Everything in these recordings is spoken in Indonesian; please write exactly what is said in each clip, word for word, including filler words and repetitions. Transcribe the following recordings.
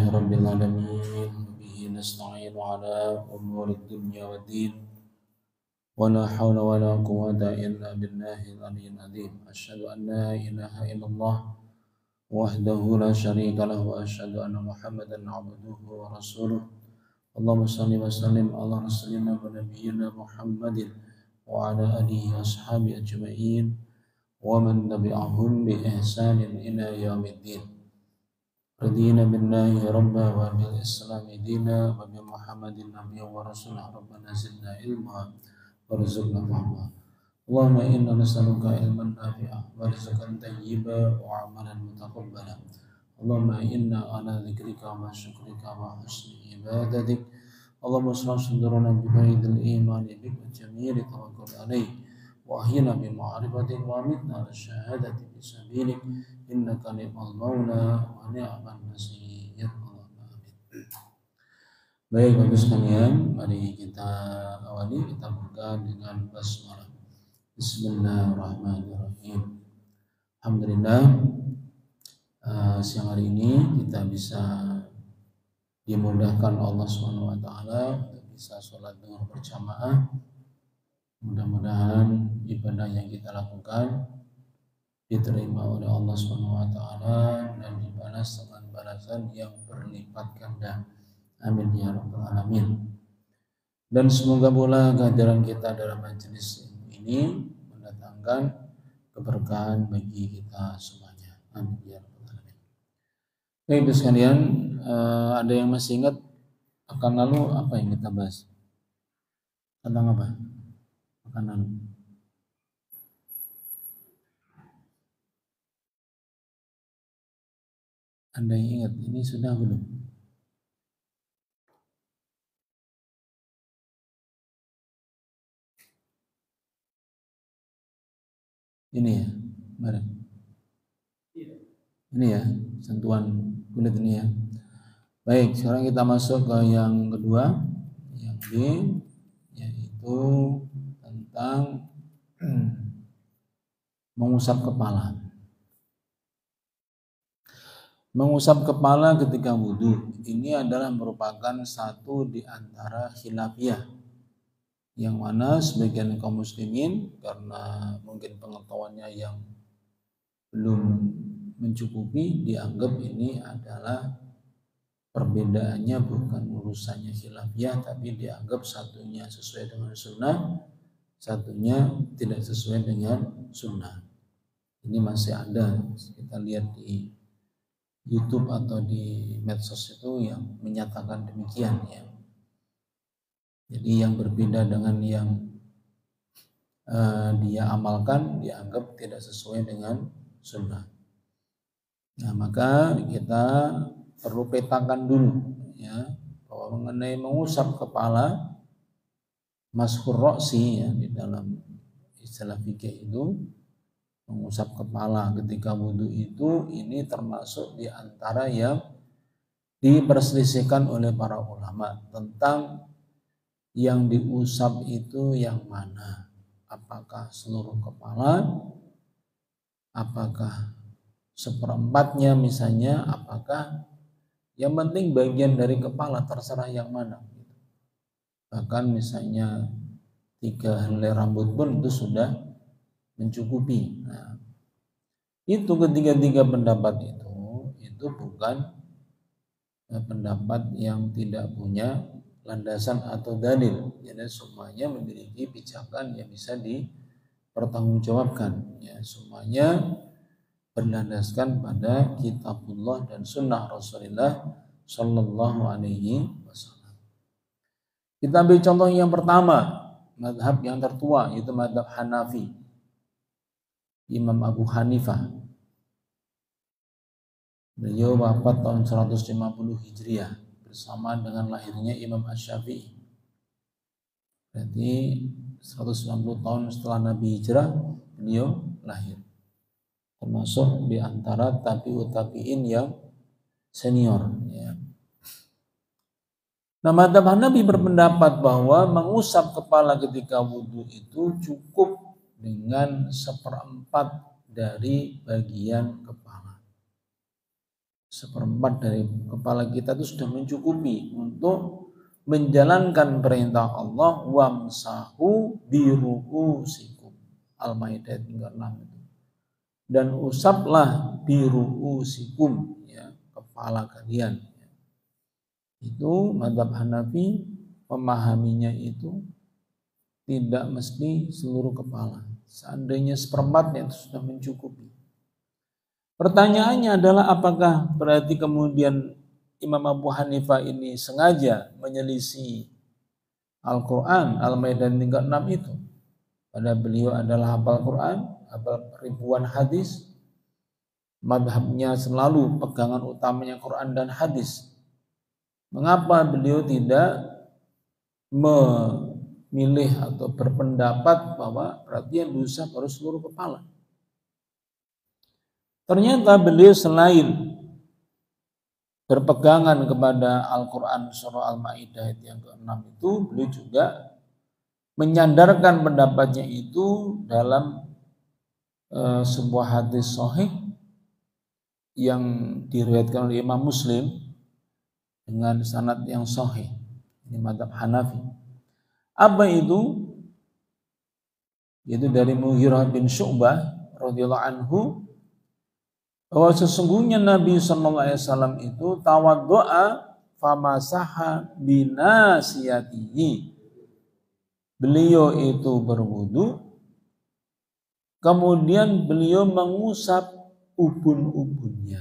رب العالمين به نستعين على أمور الدنيا والدين ولا حول ولا قوة إلا بالله العلي العظيم أشهد أن لا إله إلا الله وحده لا شريك له وأشهد أن محمدا عبده ورسوله اللهم صل وسلم على رسولنا ونبينا محمد وعلى آله وأصحابه أجمعين ومن تبعهم بإحسان إلى يوم الدين رضينا بالله ربا وبالإسلام دينا وبمحمد نبيا ورسولا ربنا زدنا علما وارزقنا فهما اللهم إنا نسألك علما نافعا ورزقا طيبا وعملا متقبلا اللهم إنا على ذكرك وشكرك وحسن عبادتك اللهم اشرح صدورنا بفيض الإيمان بك وجميل التوكل عليك وأحينا بمعرفتك وأمتنا على الشهادة في سبيلك إنك نعم المولى ونعم النصير. Baik Bapak sekalian, mari kita awali, kita buka dengan basmalah. Bismillahirrahmanirrahim. Alhamdulillah, uh, siang hari ini kita bisa dimudahkan Allah subhanahu wa taala untuk bisa sholat duhur berjamaah. Mudah-mudahan ibadah yang kita lakukan diterima oleh Allah subhanahu wa taala dan dibalas dengan balasan yang berlipat ganda. Amin ya rabbal alamin. Dan semoga pula kehadiran kita dalam majelis ini mendatangkan keberkahan bagi kita semuanya. Amin ya rabbal alamin. Baik sekalian, uh, ada yang masih ingat akan lalu apa yang kita bahas? Tentang apa? Makanan. Anda yang ingat ini sudah belum? Ini ya, bareng. Ini ya, sentuhan kulit ini ya. Baik, sekarang kita masuk ke yang kedua, yang B, yaitu tentang mengusap kepala. Mengusap kepala ketika wudhu ini adalah merupakan satu di antara khilafiyah, yang mana sebagian kaum muslimin karena mungkin pengetahuannya yang belum mencukupi dianggap ini adalah perbedaannya bukan urusannya khilafiyah, tapi dianggap satunya sesuai dengan sunnah, satunya tidak sesuai dengan sunnah. Ini masih ada, kita lihat di YouTube atau di medsos itu yang menyatakan demikian ya. Jadi yang berbeda dengan yang uh, dia amalkan dianggap tidak sesuai dengan sunnah. Nah maka kita perlu petakan dulu ya bahwa mengenai mengusap kepala, mashur roksi ya di dalam istilah fikih itu, mengusap kepala ketika wudhu itu ini termasuk di antara yang diperselisihkan oleh para ulama tentang yang diusap itu yang mana, apakah seluruh kepala, apakah seperempatnya misalnya, apakah yang penting bagian dari kepala, terserah yang mana. Bahkan misalnya tiga helai rambut pun itu sudah mencukupi. Nah, itu ketiga-tiga pendapat itu itu bukan eh, pendapat yang tidak punya landasan atau dalil. Jadi semuanya memiliki pijakan yang bisa dipertanggungjawabkan. Ya, semuanya berlandaskan pada kitabullah dan sunnah Rasulullah Shallallahu Alaihi Wasallam. Kita ambil contoh yang pertama, mazhab yang tertua yaitu mazhab Hanafi. Imam Abu Hanifah, beliau wafat tahun seratus lima puluh Hijriah bersamaan dengan lahirnya Imam Asy-Syafi'i. Berarti seratus sembilan puluh tahun setelah Nabi hijrah beliau lahir. Termasuk di antara tabi'ut tabi'in yang senior ya. Nah, mazhab Hanafi berpendapat bahwa mengusap kepala ketika wudhu itu cukup dengan seperempat dari bagian kepala. seperempat dari kepala kita itu sudah mencukupi untuk menjalankan perintah Allah, wamsahu biru'usikum. Al-Maidah tiga puluh enam itu. Dan usaplah biru'usikum, ya, kepala kalian. Itu mazhab Hanafi memahaminya itu tidak mesti seluruh kepala. Seandainya seperempatnya itu sudah mencukupi. Pertanyaannya adalah apakah berarti kemudian Imam Abu Hanifah ini sengaja menyelisih Al-Quran, Al-Maidah tiga puluh enam itu? Padahal beliau adalah hafal Quran, hafal ribuan hadis, madhabnya selalu pegangan utamanya Quran dan hadis. Mengapa beliau tidak memilih atau berpendapat bahwa berarti yang diusap harus seluruh kepala? Ternyata beliau selain berpegangan kepada Al-Quran surah Al-Maidah yang keenam itu, beliau juga menyandarkan pendapatnya itu dalam e, sebuah hadis sahih yang diriwayatkan oleh Imam Muslim dengan sanad yang sahih. Ini mazhab Hanafi. Apa itu? Yaitu dari Mughirah bin Syu'bah radhiyallahu anhu, bahwa sesungguhnya Nabi sallallahu alaihi wasallam itu tawaddu'a famasaha binasiyatihi. Beliau itu berwudu, kemudian beliau mengusap ubun-ubunnya.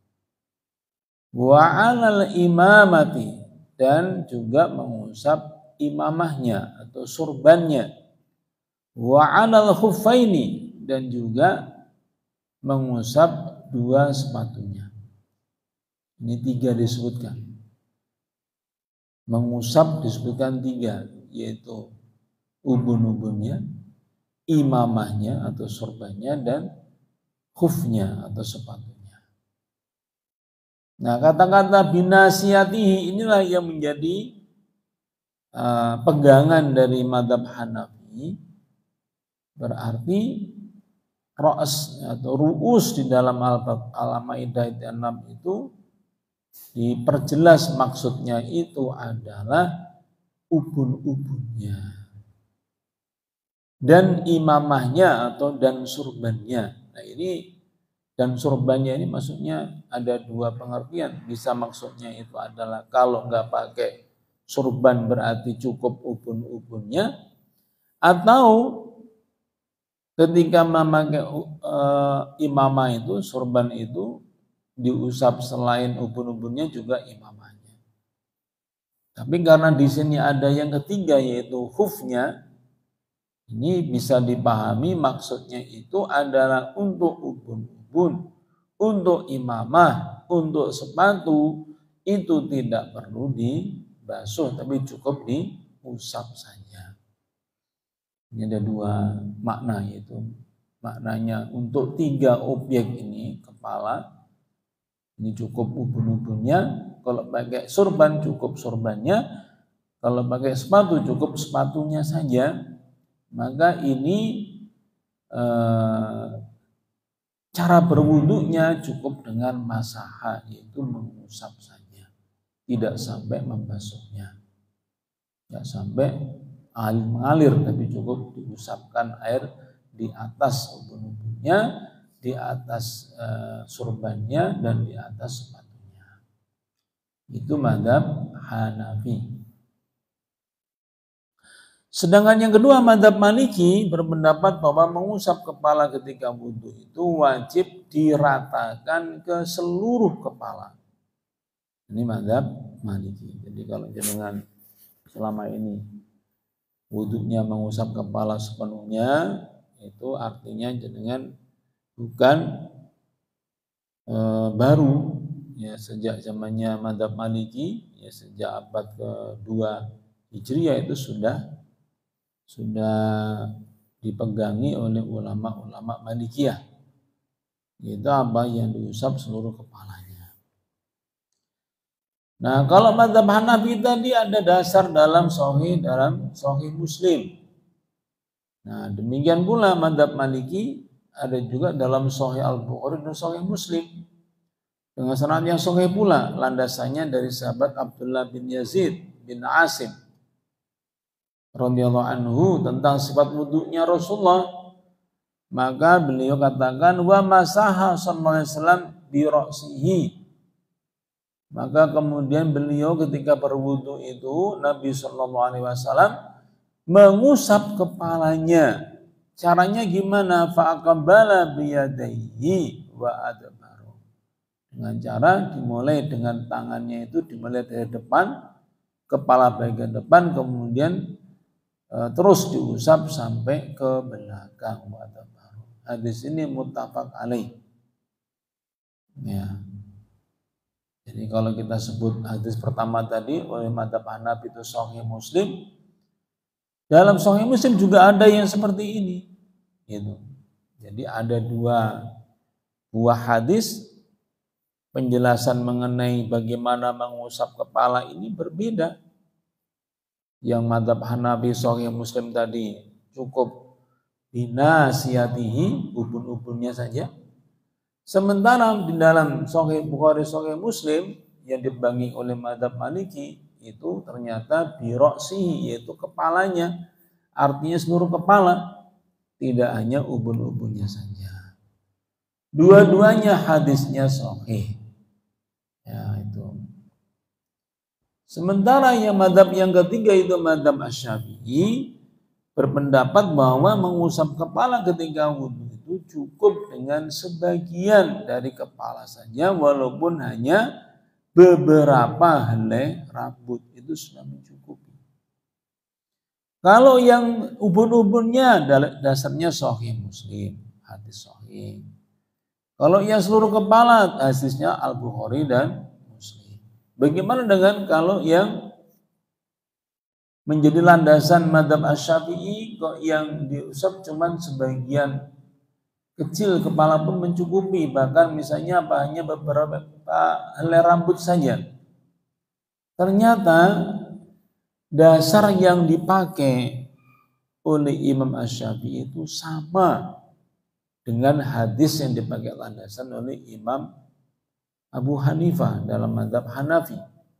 Wa 'alal imamati, dan juga mengusap imamahnya atau surbannya. Wa 'alal khuffaini, dan juga mengusap dua sepatunya. Ini tiga disebutkan. Mengusap disebutkan tiga, yaitu ubun-ubunnya, imamahnya atau sorbannya, dan khufnya atau sepatunya. Nah, kata-kata binasiyatihi inilah yang menjadi uh, pegangan dari mazhab Hanafi. Berarti ra's atau ru'us di dalam Al-Maidah enam itu diperjelas, maksudnya itu adalah ubun-ubunnya dan imamahnya atau dan surbannya. Nah, ini dan surbannya ini maksudnya ada dua pengertian. Bisa maksudnya itu adalah kalau nggak pakai surban berarti cukup ubun-ubunnya, atau ketika memakai uh, imamah itu, surban itu diusap selain ubun-ubunnya juga imamahnya. Tapi karena di sini ada yang ketiga yaitu khufnya, ini bisa dipahami maksudnya itu adalah untuk ubun-ubun, untuk imamah, untuk sepatu itu tidak perlu dibasuh tapi cukup diusap saja. Ini ada dua makna, yaitu maknanya untuk tiga objek ini, kepala ini cukup ubun-ubunnya, kalau pakai surban cukup surbannya, kalau pakai sepatu cukup sepatunya saja. Maka ini eh, cara berwudunya cukup dengan masaha, yaitu mengusap saja, tidak sampai membasuhnya, tidak sampai mengalir, tapi cukup diusapkan air di atas ubun-ubunnya, di atas uh, surbannya, dan di atas sepatunya. Itu mazhab Hanafi. Sedangkan yang kedua, mazhab Maliki berpendapat bahwa mengusap kepala ketika wudu itu wajib diratakan ke seluruh kepala. Ini mazhab Maliki. Jadi kalau jenengan selama ini wudunya mengusap kepala sepenuhnya, itu artinya jenengan bukan e, baru ya, sejak zamannya mazhab Maliki, ya sejak abad kedua Hijriah itu sudah sudah dipegangi oleh ulama-ulama Malikiyah, yaitu apa yang diusap seluruh kepalanya. Nah, kalau mazhab Hanafi tadi ada dasar dalam sahih dalam sahih Muslim. Nah, demikian pula mazhab Maliki ada juga dalam sahih Al-Bukhari dan sahih Muslim. Dengan sanad yang sahih pula, landasannya dari sahabat Abdullah bin Yazid bin Asim radhiyallahu anhu tentang sifat wudunya Rasulullah. Maka beliau katakan wa masaha sallallahu alaihi wasallam bi ra'sihi. Maka kemudian beliau ketika berwudu itu Nabi sallallahu alaihi wasallam mengusap kepalanya. Caranya gimana? Fa aqbala bi yadayhi wa adbaru. Dengan cara dimulai dengan tangannya itu dimulai dari depan, kepala bagian depan, kemudian e, terus diusap sampai ke belakang. Wa adbaru. Hadis ini muttafaq alaih. Ya. Jadi kalau kita sebut hadis pertama tadi oleh madzhab Hanafi itu Sahih Muslim, dalam Sahih Muslim juga ada yang seperti ini, gitu. Jadi ada dua buah hadis penjelasan mengenai bagaimana mengusap kepala ini berbeda. Yang madzhab Hanafi Sahih Muslim tadi cukup binasiyatihi, ubun-ubunnya saja. Sementara di dalam Sahih Bukhari Sahih Muslim yang dibagi oleh madzhab Maliki itu ternyata biroksihi, yaitu kepalanya, artinya seluruh kepala, tidak hanya ubun-ubunnya saja. Dua-duanya hadisnya sahih. Ya itu. Sementara yang madzhab yang ketiga itu madzhab Asy-Syafi'i berpendapat bahwa mengusap kepala ketika wudu itu cukup dengan sebagian dari kepala saja, walaupun hanya beberapa helai rambut itu sudah mencukupi. Kalau yang ubun-ubunnya dasarnya Sahih Muslim, hadis sahih. Kalau yang seluruh kepala hadisnya Al-Bukhari dan Muslim. Bagaimana dengan kalau yang menjadi landasan madzhab Asy-Syafi'i, kok yang diusap cuman sebagian kecil kepala pun mencukupi, bahkan misalnya apa hanya beberapa helai rambut saja. Ternyata dasar yang dipakai oleh Imam Asy-Syafi'i itu sama dengan hadis yang dipakai landasan oleh Imam Abu Hanifah dalam madzhab Hanafi.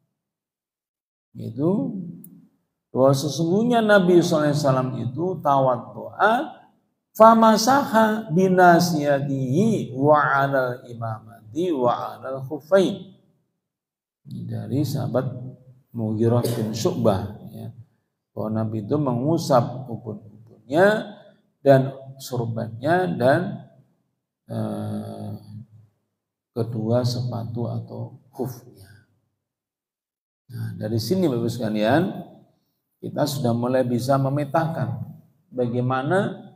Itu bahwa sesungguhnya Nabi shallallahu alaihi wasallam itu tawaddu'a famasaha binasiyatihi wa 'alal imamati wa 'alal khuffain. Dari sahabat Mughirah bin Syu'bah, ya, bahwa Nabi itu mengusap ubun-ubunnya dan surbannya dan eh, kedua sepatu atau khufnya. Nah, dari sini Bapak sekalian, kita sudah mulai bisa memetakan bagaimana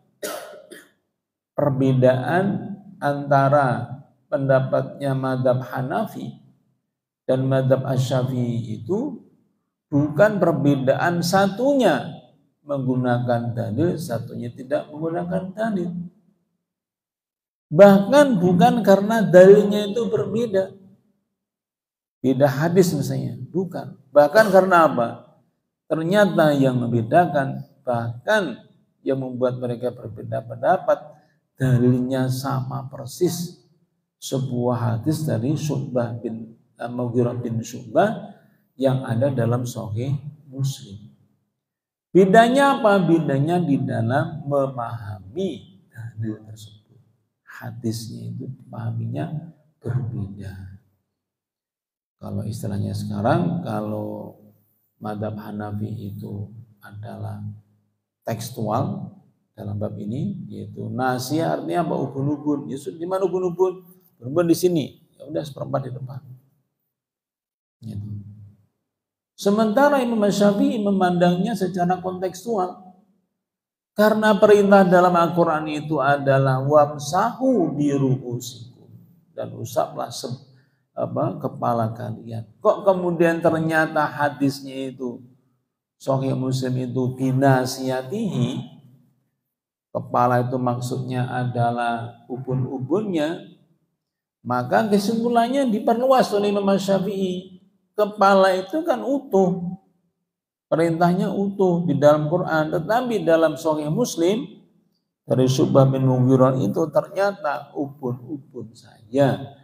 perbedaan antara pendapatnya madzhab Hanafi dan madzhab Asy-Syafi'i itu bukan perbedaan satunya menggunakan dalil, satunya tidak menggunakan dalil. Bahkan bukan karena dalilnya itu berbeda. Beda hadis misalnya, bukan. Bahkan karena apa? Ternyata yang membedakan, bahkan yang membuat mereka berbeda pendapat, dalilnya sama persis. Sebuah hadis dari Syu'bah bin Mughirah bin Syu'bah yang ada dalam Sahih Muslim. Bedanya apa? Bedanya di dalam memahami dalil tersebut. Hadisnya itu dipahaminya berbeda. Kalau istilahnya sekarang, kalau madzhab Hanafi itu adalah tekstual dalam bab ini, yaitu nasiyah artinya apa? Ubun-ubun. Yesus di mana ubun-ubun? Ubun di sini. Ya udah seperempat di depan. Gitu. Sementara Imam Syafi'i memandangnya secara kontekstual. Karena perintah dalam Al-Quran itu adalah wamsahu biru'usikum, dan usaplah se- apa, kepala kalian. Kok kemudian ternyata hadisnya itu Sahih Muslim itu binasiyatihi, kepala itu maksudnya adalah ubun-ubunnya, maka kesimpulannya diperluas oleh Imam Syafi'i. Kepala itu kan utuh, perintahnya utuh di dalam Quran, tetapi dalam Sahih Muslim dari Syu'bah bin Mughirah itu ternyata ubun-ubun saja.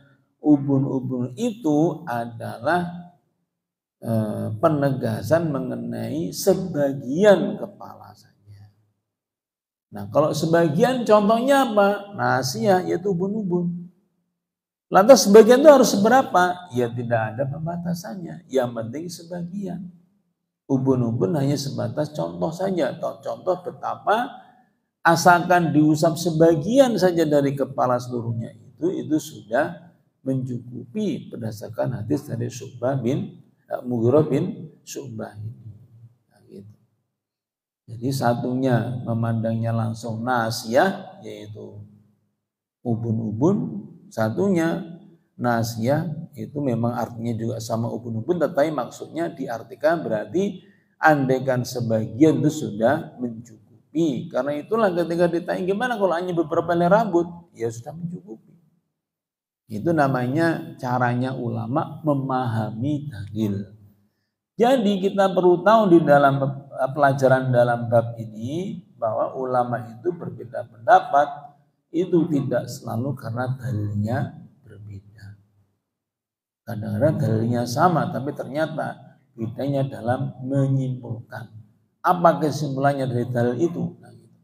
ubun-ubun itu adalah eh, penegasan mengenai sebagian kepala saja. Nah, kalau sebagian contohnya apa? Nasiyah, yaitu ubun-ubun. Lantas sebagian itu harus seberapa? Ya tidak ada pembatasannya. Yang penting sebagian. Ubun-ubun hanya sebatas contoh saja. Contoh betapa asalkan diusap sebagian saja dari kepala seluruhnya itu, itu sudah mencukupi berdasarkan hadis dari Syu'bah bin uh, Mughirah bin Syu'bah ini. Nah, gitu. Jadi satunya memandangnya langsung nasiyah, yaitu ubun-ubun. Satunya nasiyah itu memang artinya juga sama ubun-ubun, tetapi maksudnya diartikan berarti andaikan sebagian itu sudah mencukupi. Karena itulah ketika ditanya gimana kalau hanya beberapa helai rambut, ya sudah mencukupi. Itu namanya caranya ulama memahami dalil. Jadi kita perlu tahu di dalam pelajaran dalam bab ini bahwa ulama itu berbeda pendapat. Itu tidak selalu karena dalilnya berbeda. Kadang-kadang dalilnya sama, tapi ternyata bedanya dalam menyimpulkan. Apa kesimpulannya dari dalil itu? Nah, gitu.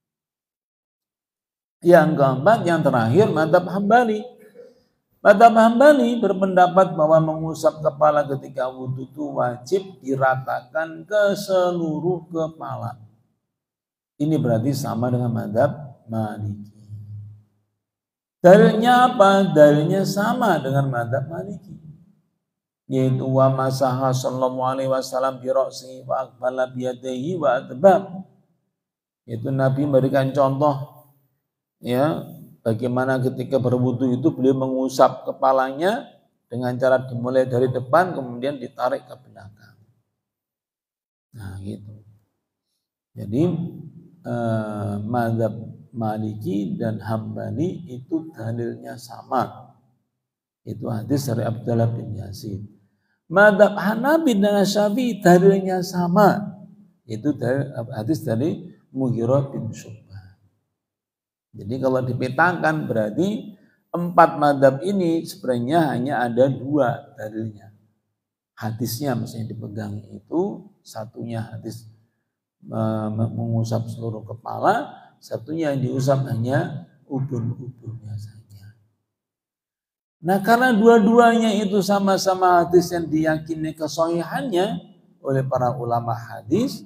Yang keempat, yang terakhir, madzhab Hambali. Madzhab Hambali berpendapat bahwa mengusap kepala ketika wudhu itu wajib diratakan ke seluruh kepala. Ini berarti sama dengan madzhab Maliki. Dalilnya apa? Dalilnya sama dengan madzhab Maliki. Yaitu wa masaha sallallahu alaihi wasallam bi ra'sihi wa aqbala bi yadayhi wa adbab. Itu Nabi memberikan contoh ya bagaimana ketika berwudu itu beliau mengusap kepalanya dengan cara dimulai dari depan kemudian ditarik ke belakang. Nah, gitu. Jadi eh, madzhab Maliki dan Hambali itu dalilnya sama. Itu hadis dari Abdullah bin Yazid. Madzhab Hanafi dan Syafi'i dalilnya sama. Itu dari hadis dari Mughirah bin Syu'bah. Jadi kalau dipetakan berarti empat madzhab ini sebenarnya hanya ada dua dalilnya. Hadisnya misalnya dipegang itu satunya hadis mengusap seluruh kepala, satunya yang diusap hanya ubun-ubunnya saja. Nah, karena dua-duanya itu sama-sama hadis yang diyakini kesahihannya oleh para ulama hadis,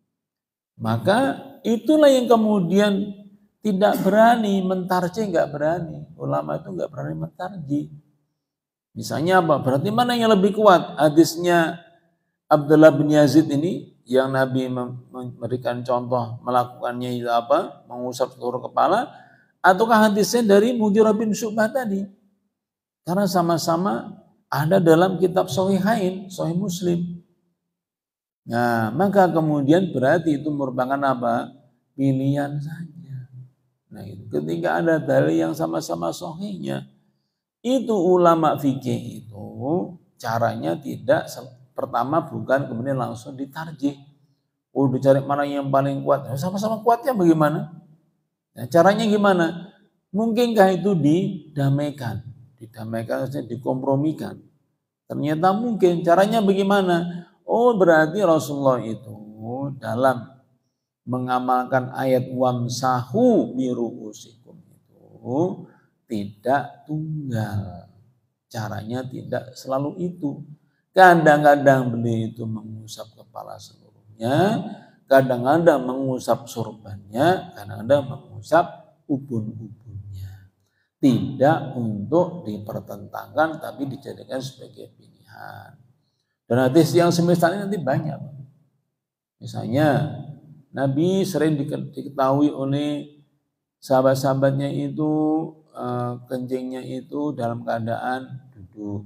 maka itulah yang kemudian tidak berani mentarjih, nggak berani. Ulama itu nggak berani mentarjih. Misalnya apa? Berarti mana yang lebih kuat? Hadisnya Abdullah bin Yazid ini yang Nabi memberikan contoh melakukannya itu apa? Mengusap seluruh kepala, ataukah hadisnya dari Mughirah bin Syu'bah tadi? Karena sama-sama ada dalam kitab Shahihain, Sahih Muslim. Nah, maka kemudian berarti itu merupakan apa? Pilihan saja. Nah, itu ketika ada dalil yang sama-sama sahihnya, itu ulama fikih itu caranya tidak pertama bukan kemudian langsung ditarjih. Oh, dicari mana yang paling kuat. Sama-sama kuatnya bagaimana? Nah, caranya gimana? Mungkinkah itu didamaikan? Didamaikan maksudnya dikompromikan. Ternyata mungkin. Caranya bagaimana? Oh, berarti Rasulullah itu dalam mengamalkan ayat wamsahu biru'usikum itu tidak tunggal. Caranya tidak selalu itu. Kadang-kadang beliau itu mengusap kepala seluruhnya, kadang-kadang mengusap surbannya, kadang-kadang mengusap ubun-ubunnya. Tidak untuk dipertentangkan, tapi dijadikan sebagai pilihan. Dan hadis yang semisal ini nanti banyak. Misalnya, Nabi sering diketahui oleh sahabat-sahabatnya itu, kencingnya itu dalam keadaan duduk.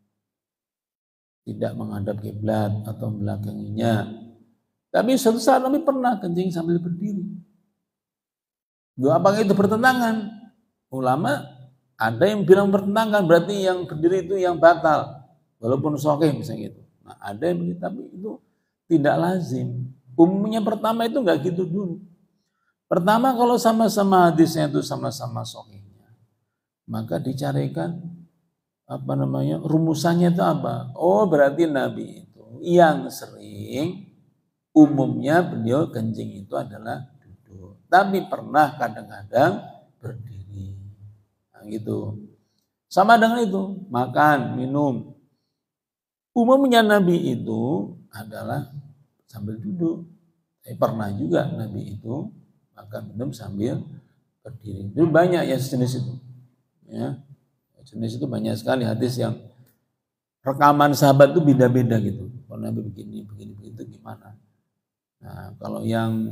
Tidak menghadap kiblat atau membelakanginya. Tapi suatu saat Nabi pernah kencing sambil berdiri. Dua apakah itu bertentangan? Ulama ada yang bilang bertentangan, berarti yang berdiri itu yang batal. Walaupun sahih misalnya gitu. Nah, ada yang begitu, tapi itu tidak lazim. Umumnya pertama itu enggak gitu dulu. Pertama kalau sama-sama hadisnya itu sama-sama sahihnya, maka dicarikan apa namanya rumusannya itu apa? Oh berarti Nabi itu yang sering umumnya beliau kencing itu adalah duduk. Tapi pernah kadang-kadang berdiri. Nah, gitu. Sama dengan itu, makan, minum. Umumnya Nabi itu adalah sambil duduk. Tapi pernah juga Nabi itu makan minum sambil berdiri. Itu banyak ya sejenis itu. Ya. Jenis itu banyak sekali hadis yang rekaman sahabat itu beda-beda gitu. Kalau Nabi begini, begini, begitu gimana. Nah, kalau yang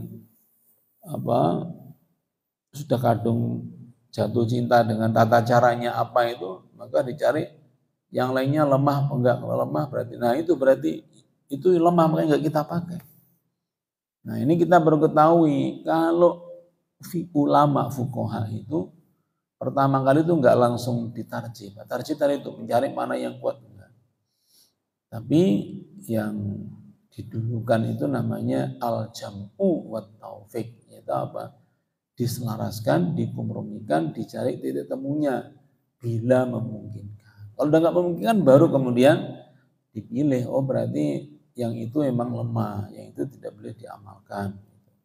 apa sudah kadung jatuh cinta dengan tata caranya apa itu, maka dicari yang lainnya lemah, enggak lemah berarti. Nah, itu berarti itu lemah makanya enggak kita pakai. Nah, ini kita baru ketahui kalau ulama fuqaha itu pertama kali itu enggak langsung ditarjih. Tarjih tadi itu mencari mana yang kuat enggak. Tapi yang didulukan itu namanya al-jam'u wa taufiq. Yaitu apa? Diselaraskan, dikompromikan, dicari titik temunya bila memungkinkan. Kalau udah enggak memungkinkan baru kemudian dipilih. Oh berarti yang itu memang lemah, yang itu tidak boleh diamalkan.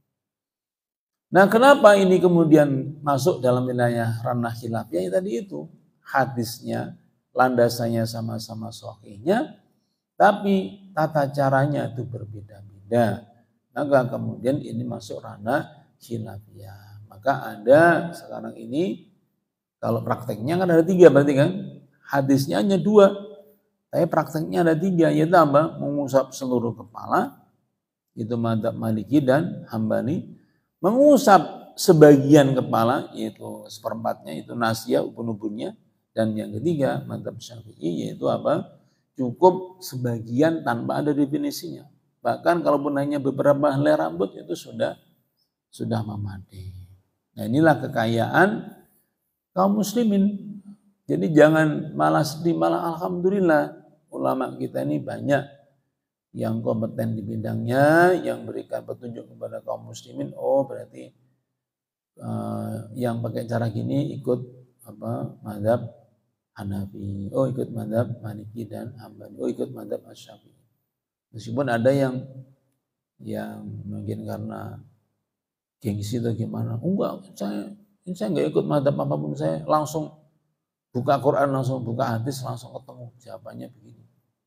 Nah, kenapa ini kemudian masuk dalam wilayah ranah khilafiyah? Ya tadi itu, hadisnya, landasannya sama-sama sahihnya, tapi tata caranya itu berbeda-beda. Maka kemudian ini masuk ranah khilafiyah. Maka ada sekarang ini, kalau prakteknya kan ada tiga berarti kan, hadisnya hanya dua, tapi prakteknya ada tiga, yaitu apa? Mengusap seluruh kepala, itu madzhab Maliki dan Hambali. Mengusap sebagian kepala yaitu seperempatnya itu nasiyah ubun-ubunnya, dan yang ketiga madzhab Syafi'i yaitu apa? Cukup sebagian tanpa ada definisinya. Bahkan kalaupun hanya beberapa helai rambut itu sudah sudah memadai. Nah, inilah kekayaan kaum muslimin. Jadi jangan malah sedih, malah alhamdulillah ulama kita ini banyak yang kompeten di bidangnya, yang berikan petunjuk kepada kaum muslimin. Oh berarti uh, yang pakai cara gini ikut apa mazhab Hanafi, oh ikut mazhab Maliki dan Hambali, oh ikut mazhab Asy-Syafi'i. Meskipun ada yang yang mungkin karena gengsi atau gimana, enggak, saya saya enggak ikut mazhab apapun, saya langsung buka Quran, langsung buka hadis, langsung ketemu jawabannya begini.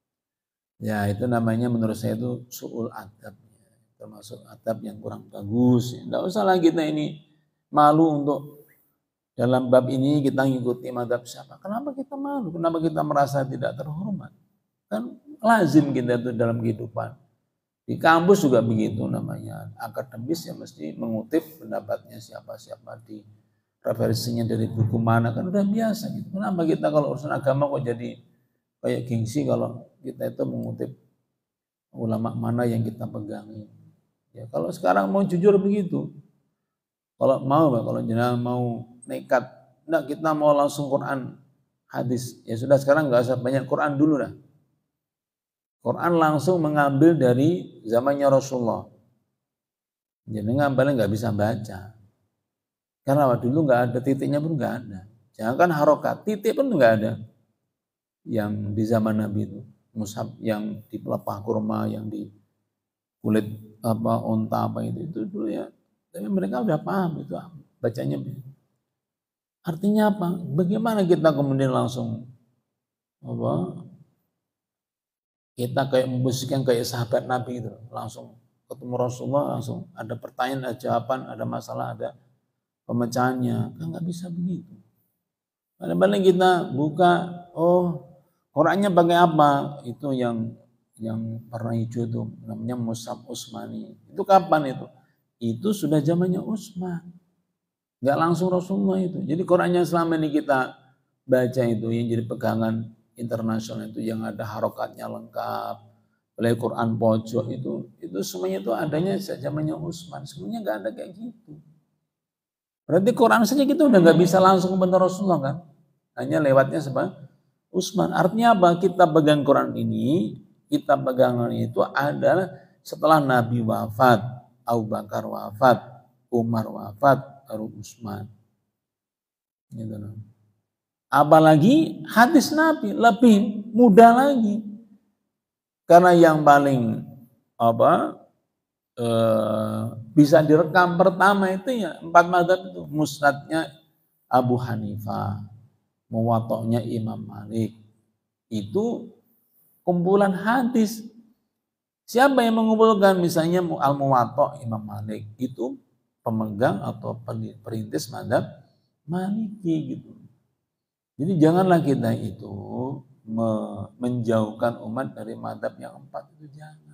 Ya itu namanya menurut saya itu su'ul adab, termasuk adab yang kurang bagus. Tidak usah lah kita ini malu untuk dalam bab ini kita ngikuti mazhab siapa. Kenapa kita malu? Kenapa kita merasa tidak terhormat? Kan lazim kita itu dalam kehidupan. Di kampus juga begitu namanya. Akademis ya mesti mengutip pendapatnya siapa-siapa, di referensinya dari buku mana, kan udah biasa gitu. Kenapa kita kalau urusan agama kok jadi kayak gengsi kalau kita itu mengutip ulama mana yang kita pegangi. Ya kalau sekarang mau jujur begitu. Kalau mau, kalau jenengan mau nekat, enggak kita mau langsung Quran hadis. Ya sudah sekarang enggak usah banyak Quran dulu dah. Quran langsung mengambil dari zamannya Rasulullah. Jenengan paling enggak bisa baca. Karena dulu enggak ada titiknya pun enggak ada. Jangan harokat, titik pun enggak ada. Yang di zaman Nabi itu, mushaf yang di pelepah kurma, yang di kulit apa onta apa itu itu dulu ya. Tapi mereka udah paham itu bacanya. Artinya apa? Bagaimana kita kemudian langsung apa? Kita kayak membisikkan kayak sahabat Nabi itu, langsung ketemu Rasulullah langsung ada pertanyaan, ada jawaban, ada masalah, ada pemecahannya. Kan nggak bisa begitu. Kadang-kadang kita buka, oh Qurannya pakai apa? Itu yang yang warna hijau itu namanya Mushaf Utsmani. Itu kapan itu? Itu sudah zamannya Utsman. Enggak langsung Rasulullah itu. Jadi Quran yang selama ini kita baca itu yang jadi pegangan internasional itu yang ada harokatnya lengkap, mulai Quran pojok itu, itu semuanya itu adanya sejak zamannya Utsman. Semuanya enggak ada kayak gitu. Berarti Quran saja kita udah enggak bisa langsung kepada Rasulullah kan? Hanya lewatnya sebab Utsman. Artinya apa? Kita pegang Quran ini, kita pegangan itu adalah setelah Nabi wafat, Abu Bakar wafat, Umar wafat, baru Utsman. Gitu loh. Apalagi hadis Nabi lebih mudah lagi. Karena yang paling apa eh, bisa direkam pertama itu ya empat mazhab itu. Musnadnya Abu Hanifah, Muwatta'nya Imam Malik. Itu kumpulan hadis. Siapa yang mengumpulkan misalnya Al-Muwatta' Imam Malik itu pemegang atau perintis mazhab Maliki gitu. Jadi janganlah kita itu menjauhkan umat dari mazhab yang empat itu, jangan.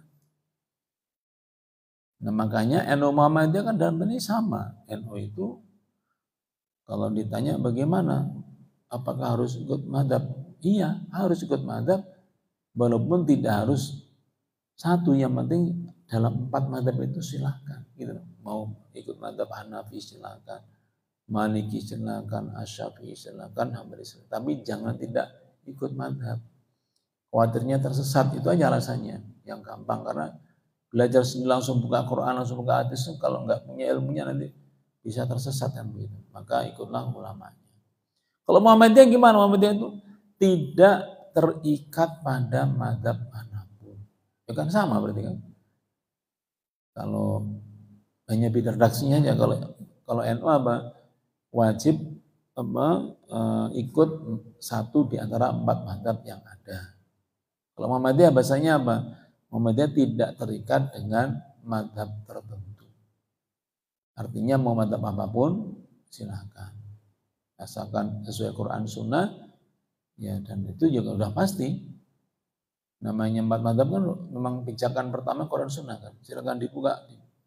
Nah makanya N U Muhammadiyah kan dalam ini sama. N U itu kalau ditanya bagaimana, apakah harus ikut mazhab? Iya, harus ikut mazhab, walaupun tidak harus satu. Yang penting dalam empat mazhab itu silahkan. Gitu. Mau ikut mazhab Hanafi silahkan, Maliki silakan, Asy-Syafi'i silakan, Hambali silakan. Tapi jangan tidak ikut mazhab. Khawatirnya tersesat, itu aja alasannya. Yang gampang karena belajar sendiri langsung buka Quran, langsung buka hadis, kalau nggak punya ilmunya nanti bisa tersesat kan begitu. Maka ikutlah ulamanya. Kalau Muhammadiyah gimana? Muhammadiyah itu tidak terikat pada mazhab manapun. Ya kan sama berarti kan. Kalau hanya beda redaksinya aja. Kalau kalau N U apa? Wajib apa, e, ikut satu di antara empat mazhab yang ada. Kalau Muhammadiyah bahasanya apa? Muhammadiyah tidak terikat dengan mazhab tertentu. Artinya mau mazhab apapun silahkan. Asalkan sesuai Quran Sunnah, ya dan itu juga udah pasti. Namanya empat mazhab kan memang pijakan pertama Quran Sunnah kan. Silakan dibuka.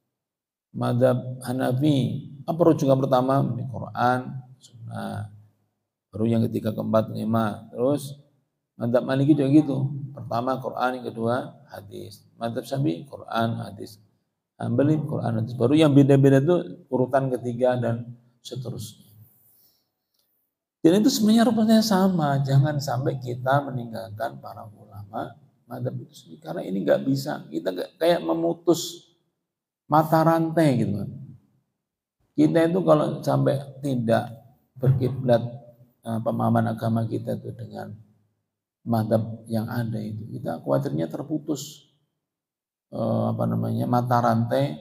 Mazhab Hanafi, apa rujukan pertama? Quran, Sunnah. Baru yang ketiga, keempat, lima. Terus mazhab Maliki juga gitu. Pertama Quran, yang kedua hadis. Mazhab Syafi'i Quran, hadis. Hambali Quran, hadis. Baru yang beda-beda itu urutan ketiga dan seterusnya. Dan itu sebenarnya rupanya sama. Jangan sampai kita meninggalkan para ulama mazhab itu sendiri. Karena ini nggak bisa. Kita kayak memutus mata rantai gitu kan. Kita itu kalau sampai tidak berkiblat uh, pemahaman agama kita itu dengan mazhab yang ada itu, kita khawatirnya terputus uh, apa namanya mata rantai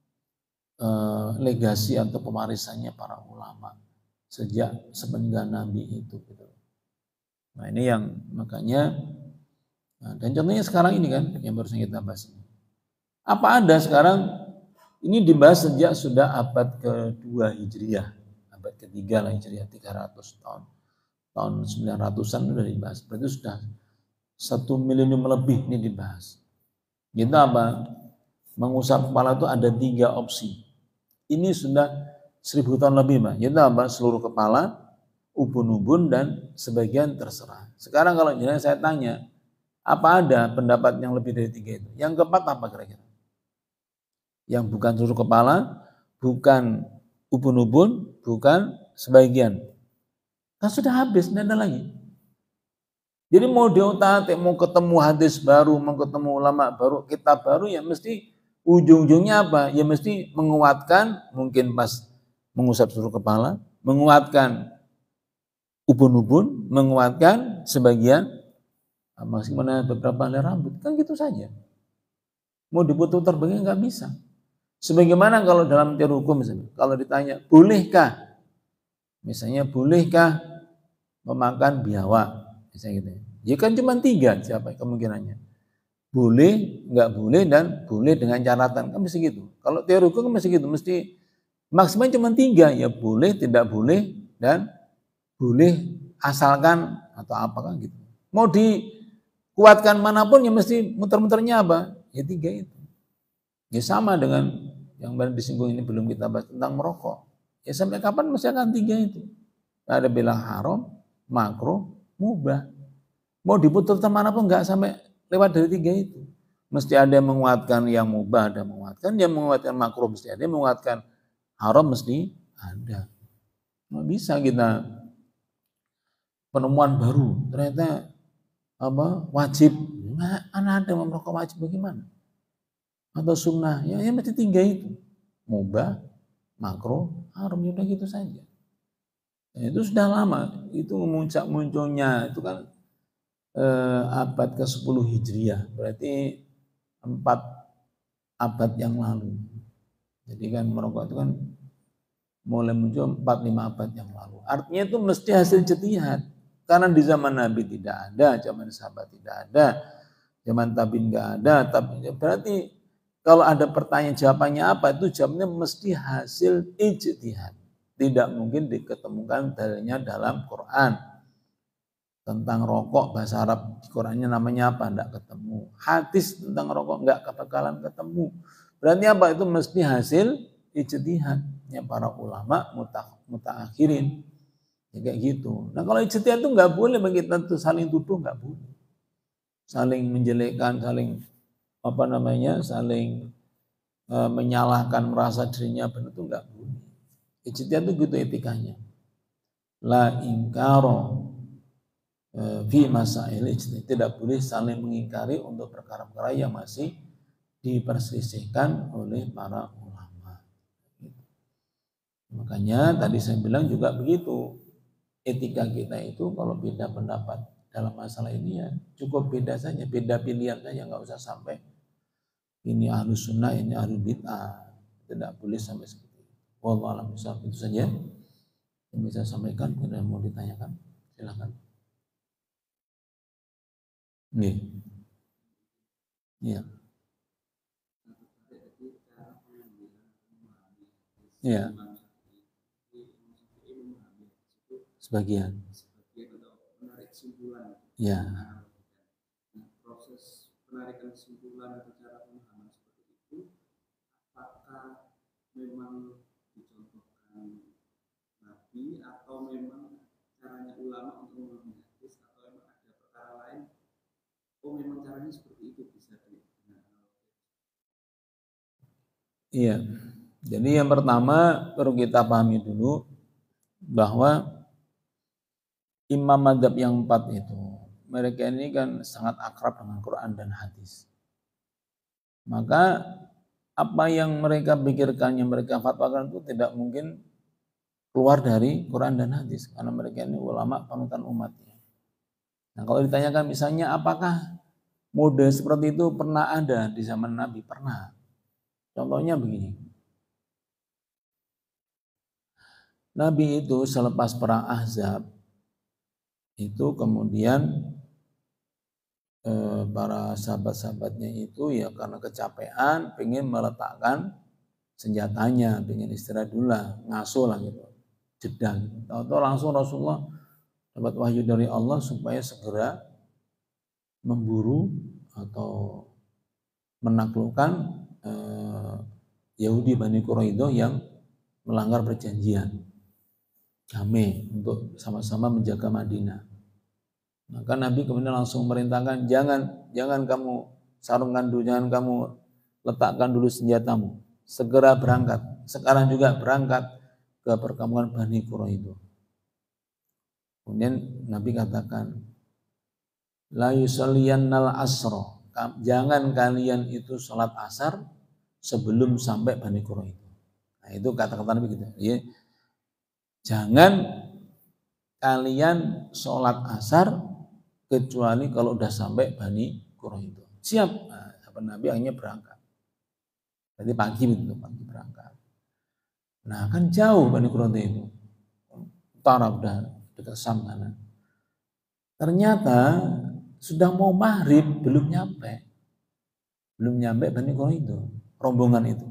uh, legasi atau pewarisannya para ulama sejak sepeninggal Nabi itu gitu. Nah ini yang makanya nah, dan contohnya sekarang ini kan yang barusan kita bahas ini. Apa ada sekarang ini dibahas sejak sudah abad kedua Hijriah, abad ketiga lah Hijriah, tiga ratus tahun, tahun sembilan ratusan sudah dibahas. Berarti sudah satu milenium lebih ini dibahas. Gitu apa? Mengusap kepala itu ada tiga opsi. Ini sudah seribu tahun lebih, Pak. Gitu apa? Seluruh kepala, ubun-ubun dan sebagian terserah. Sekarang kalau misalnya saya tanya, apa ada pendapat yang lebih dari tiga itu? Yang keempat apa kira-kira? Yang bukan seluruh kepala, bukan ubun-ubun, bukan sebagian. Kan sudah habis, tidak ada lagi. Jadi mau diotak-atik, mau ketemu hadis baru, mau ketemu ulama baru, kitab baru, ya mesti ujung-ujungnya apa? Ya mesti menguatkan, mungkin pas mengusap seluruh kepala, menguatkan ubun-ubun, menguatkan sebagian, maksimal beberapa helai rambut, kan gitu saja. Mau diputar begini nggak bisa. Sebagaimana kalau dalam teori hukum misalnya, kalau ditanya, bolehkah? Misalnya, bolehkah memakan biawak? Misalnya gitu. Ya kan cuma tiga siapa kemungkinannya. Boleh, nggak boleh, dan boleh dengan catatan. Kan mesti gitu. Kalau teori hukum kan mesti gitu. Mesti maksimal cuma tiga. Ya boleh, tidak boleh, dan boleh asalkan atau apa kan gitu. Mau dikuatkan manapun ya mesti muter-muternya apa? Ya tiga itu. Ya sama dengan yang baru disinggung ini belum kita bahas tentang merokok. Ya sampai kapan masih akan tiga itu. Ada bilang haram, makruh, mubah. Mau diputar manapun nggak sampai lewat dari tiga itu. Mesti ada yang menguatkan yang mubah, ada yang menguatkan, yang menguatkan makruh mesti ada, yang menguatkan haram mesti ada. Nggak bisa kita penemuan baru ternyata apa wajib. Nah, anak ada yang merokok wajib bagaimana? Atau sunnah, ya, ya mesti tiga itu. Mubah, makruh, haram, udah gitu saja. Itu sudah lama, itu muncul munculnya itu kan eh, abad ke sepuluh Hijriah, berarti empat abad yang lalu. Jadi kan merokok itu kan mulai muncul empat lima abad yang lalu. Artinya itu mesti hasil ijtihad. Karena di zaman Nabi tidak ada, zaman sahabat tidak ada, zaman tabi'in enggak ada, tapi berarti kalau ada pertanyaan jawabannya apa, itu jawabnya mesti hasil ijtihad. Tidak mungkin diketemukan dalilnya dalam Quran. Tentang rokok bahasa Arab di Qurannya namanya apa? Tidak ketemu. Hadis tentang rokok enggak bakalan ketemu. Berarti apa? Itu mesti hasil ijtihadnya para ulama mutaakhirin. Ya kayak gitu. Nah kalau ijtihad itu enggak boleh bagi kita tuh saling tuduh, enggak boleh. Saling menjelekkan, saling apa namanya? Saling e, menyalahkan, merasa dirinya benar itu enggak boleh. Ijtihad itu gitu etikanya. La ingkaro fi masail ijtihad, tidak boleh saling mengingkari untuk perkara-perkara yang masih diperselisihkan oleh para ulama. Makanya tadi saya bilang juga begitu, etika kita itu kalau beda pendapat dalam masalah ini ya cukup beda saja, beda pilihan saja, nggak usah sampai ini ahlus sunnah, ini ahlul bid'ah, tidak boleh sampai seperti itu. Wallahu a'lam bishawab. Itu saja yang bisa sampaikan. Kalau mau ditanyakan silakan. Nih, iya, iya, sebagian, ya. Proses penarikan kesimpulan atau cara pemahaman seperti itu, apakah memang dicontohkan Nabi atau memang caranya ulama untuk memahami hadis, atau memang ada perkara lain? Oh memang caranya seperti itu bisa dibenar. Iya. Jadi yang pertama perlu kita pahami dulu bahwa imam madzhab yang empat itu mereka ini kan sangat akrab dengan Quran dan hadis. Maka apa yang mereka pikirkan, yang mereka fatwakan itu tidak mungkin keluar dari Quran dan hadis karena mereka ini ulama panutan umatnya. Nah kalau ditanyakan misalnya apakah mode seperti itu pernah ada di zaman Nabi? Pernah. Contohnya begini. Nabi itu selepas perang Ahzab itu kemudian eh, para sahabat-sahabatnya itu ya karena kecapean pengen meletakkan senjatanya, pengen istirahat dulu lah, ngasuh lah gitu, jeda. Tahu-tahu langsung Rasulullah dapat wahyu dari Allah supaya segera memburu atau menaklukkan eh, Yahudi Bani Quraidah yang melanggar perjanjian damai untuk sama-sama menjaga Madinah. Maka Nabi kemudian langsung merintahkan jangan jangan kamu sarungkan dulu, jangan kamu letakkan dulu senjatamu, segera berangkat. Sekarang juga berangkat ke perkampungan Bani Quraidah. Kemudian Nabi katakan la yusalliyannal asra, jangan kalian itu sholat asar sebelum sampai Bani Quraidah. Nah itu kata-kata Nabi gitu. Ya, jangan kalian sholat asar kecuali kalau udah sampai Bani Quraidah. Siap. Nah, Nabi akhirnya berangkat. Jadi pagi begitu, pagi berangkat. Nah kan jauh Bani Quraidah itu. Utara udah dekat Sam sana. Ternyata sudah mau maghrib belum nyampe. Belum nyampe Bani Quraidah, rombongan itu.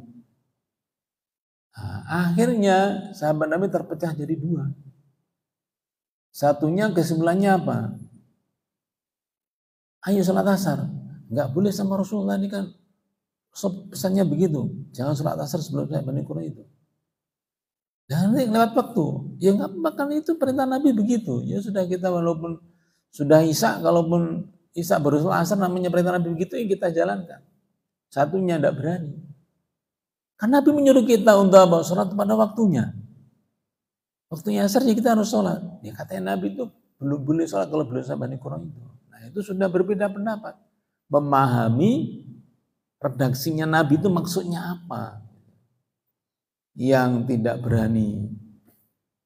Nah, akhirnya sahabat Nabi terpecah jadi dua. Satunya kesimpulannya apa? Ayo sholat asar. Enggak boleh sama Rasulullah ini kan pesannya begitu. Jangan sholat asar sebelum saya Bani Quraidah. Dan lewat waktu. Ya enggak apa-apa kan itu perintah Nabi begitu. Ya sudah kita walaupun sudah isya, kalaupun isya baru sholat asar namanya perintah Nabi begitu ya kita jalankan. Satunya enggak berani. Karena Nabi menyuruh kita untuk apa? Sholat pada waktunya. Waktunya asar ya kita harus sholat. Ya katanya Nabi itu belum boleh sholat kalau belum sampai Bani Quraidah. Nah itu sudah berbeda pendapat. Memahami redaksinya Nabi itu maksudnya apa. Yang tidak berani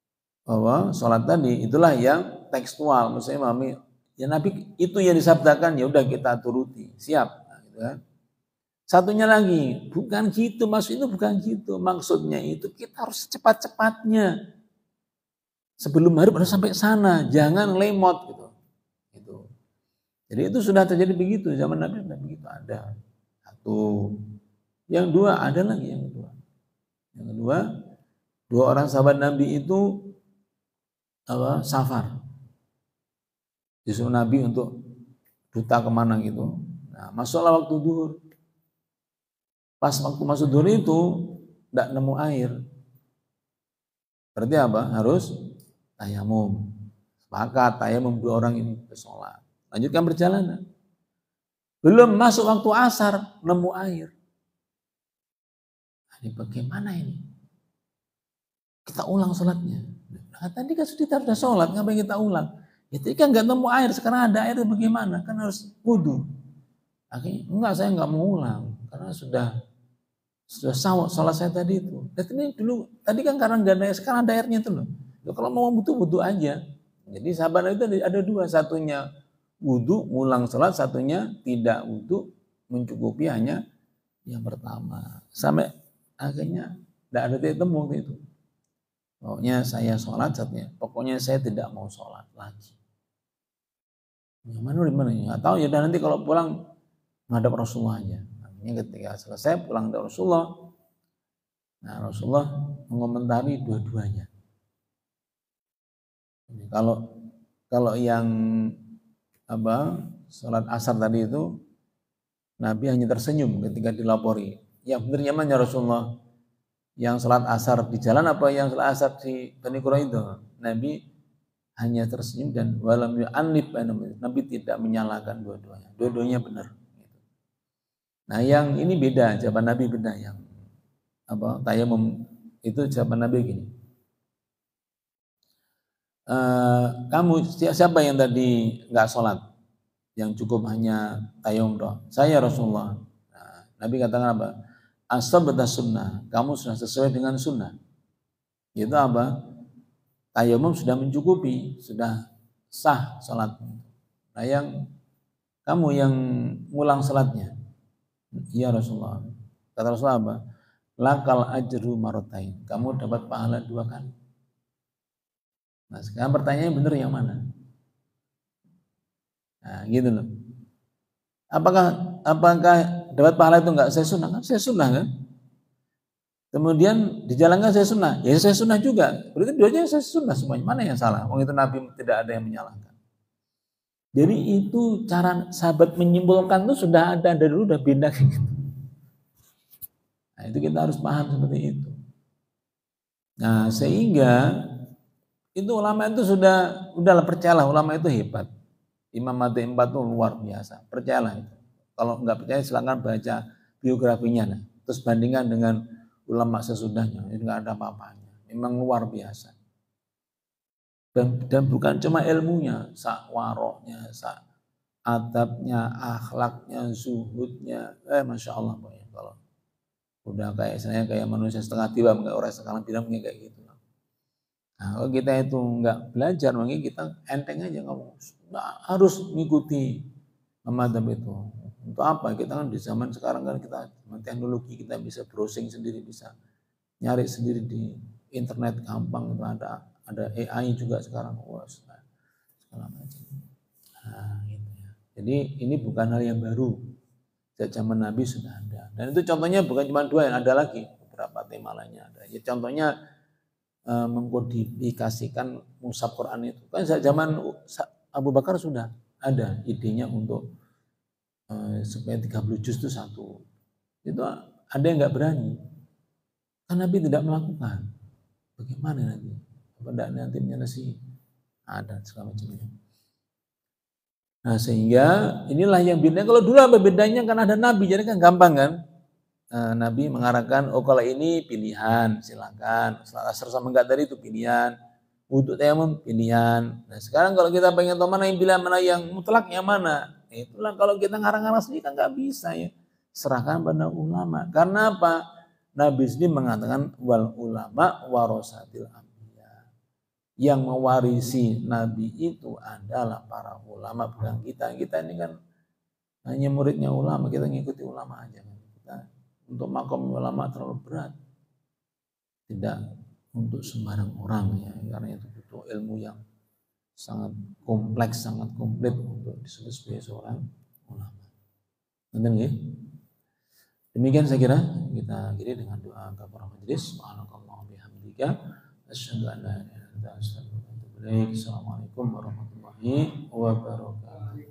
bahwa sholat tadi itulah yang tekstual, maksudnya memahami ya Nabi itu yang disabdakan, ya udah kita turuti, siap. Nah, gitu kan. Satunya lagi, bukan gitu, maksud itu bukan gitu, maksudnya itu kita harus cepat-cepatnya sebelum maghrib harus sampai sana, jangan lemot gitu. Gitu. Jadi itu sudah terjadi begitu, zaman Nabi sudah begitu ada. Satu, yang dua ada lagi yang kedua. Yang kedua, dua orang sahabat Nabi itu apa safar, disuruh Nabi untuk duta kemana gitu. Nah, masuklah waktu duhur. Pas waktu masuk duhur itu tidak nemu air. Berarti apa? Harus tayamum. Sepakat tayamum dua orang ini bersolat. Lanjutkan perjalanan. Belum masuk waktu asar nemu air. Nah, ini bagaimana ini? Kita ulang sholatnya. Nah, tadi kan sudah sudah sholat, ngapain kita ulang? Ya tadi kan nggak nemu air, sekarang ada air bagaimana? Kan harus wudhu. Akhirnya enggak, saya nggak mau ulang karena sudah sudah sawat sholat saya tadi itu. Dan ini dulu tadi kan karena nggak ada air, sekarang ada airnya itu loh. Ya, kalau mau wudhu wudhu aja. Jadi sahabat itu ada dua, satunya wudhu ulang sholat, satunya tidak wudhu mencukupi hanya yang pertama. Sampai akhirnya tidak ada titik temu itu. Pokoknya saya sholat satunya, pokoknya saya tidak mau sholat lagi. Yang mana gimana? Nggak tahu ya. Dan nanti kalau pulang menghadap Rasulullah aja. Akhirnya ketika selesai pulang ke Rasulullah, nah Rasulullah mengomentari dua-duanya. Jadi kalau kalau yang apa sholat asar tadi itu Nabi hanya tersenyum ketika dilapori. Ya benar nyaman ya Rasulullah. Yang sholat asar di jalan apa yang sholat asar di Bani Quraidah? Nabi hanya tersenyum dan walam yu'annib, Nabi tidak menyalahkan dua-duanya. Dua-duanya benar. Nah yang ini beda, jawaban Nabi beda. Yang apa tayamum itu jawaban Nabi gini. E, kamu siapa yang tadi nggak sholat, yang cukup hanya tayamum doang? Saya Rasulullah. Nah, Nabi katakan apa? Asabata sunnah, kamu sudah sesuai dengan sunnah. Itu apa? Tayamum sudah mencukupi, sudah sah salat. Nah yang kamu yang ngulang salatnya, iya Rasulullah. Kata Rasulullah apa? Lakal ajru marotain, kamu dapat pahala dua kali. Nah sekarang pertanyaannya benar yang mana? Nah gitu loh. Apakah apakah dapat pahala itu enggak saya sunnah? Kan saya sunnah kan? Kemudian dijalankan saya sunnah, ya saya sunnah juga. Berarti dua-duanya saya sunnah semuanya. Mana yang salah? Wong itu Nabi tidak ada yang menyalahkan. Jadi itu cara sahabat menyimpulkan itu sudah ada dari dulu, udah beda kayak gitu. Nah itu kita harus paham seperti itu. Nah sehingga itu ulama itu sudah udahlah percayalah, ulama itu hebat. Imam Mahdi empat itu luar biasa, percayalah itu. Kalau nggak percaya silakan baca biografinya, nah. Terus bandingkan dengan ulama sesudahnya, itu nggak ada apa-apanya. Memang luar biasa. Dan, dan bukan cuma ilmunya, sak waroknya, sak adabnya, akhlaknya, zuhudnya, eh masya Allah pokoknya. Kalau udah kayak saya kayak manusia setengah tiba, kayak orang sekarang bilang kayak gitu. Nah, kalau kita itu nggak belajar, mungkin kita enteng aja ngomong. Nah, harus mengikuti madhab itu. Untuk apa? Kita kan di zaman sekarang kan kita dengan teknologi kita bisa browsing sendiri, bisa nyari sendiri di internet gampang. Itu ada ada A I juga sekarang. Wah, segala macam. Nah, gitu ya. Jadi ini bukan hal yang baru. Sejak zaman Nabi sudah ada. Dan itu contohnya bukan cuma dua, yang ada lagi beberapa tema lainnya ada. Ya, contohnya mengkodifikasikan mushaf Quran itu kan zaman Abu Bakar sudah ada idenya untuk uh, supaya tiga puluh juz itu satu. Itu ada yang nggak berani kan Nabi tidak melakukan. Bagaimana nanti? Apa enggak nanti menyelesaikan ada segala macamnya. Nah sehingga inilah yang bedanya. Kalau dulu apa bedanya kan ada Nabi, jadi kan gampang kan. Nabi mengarahkan, oh kalau ini pilihan, silakan. Salat asar sama enggak tadi itu pilihan. Wudhu tayamum pilihan. Nah sekarang kalau kita pengen tahu mana yang pilihan, mana yang mutlak, yang mana? Nah, itulah kalau kita ngarang-ngarang sendiri kan nggak bisa ya. Serahkan pada ulama. Karena apa? Nabi sendiri mengatakan wal ulama warasatil anbiya. Yang mewarisi Nabi itu adalah para ulama, bukan kita. Kita ini kan hanya muridnya ulama, kita ngikuti ulama aja. Kita untuk makom ulama terlalu berat. Tidak untuk sembarang orang ya, karena itu butuh ilmu yang sangat kompleks, sangat komplit untuk disebut sebagai seorang ulama. Nanti ya. Demikian saya kira kita akhiri dengan doa kafaratul majelis. Subhanallah bihamdika asyhadu an la ilaha illa anta astaghfiruka wa atubu ilaik. Assalamualaikum warahmatullahi wabarakatuh.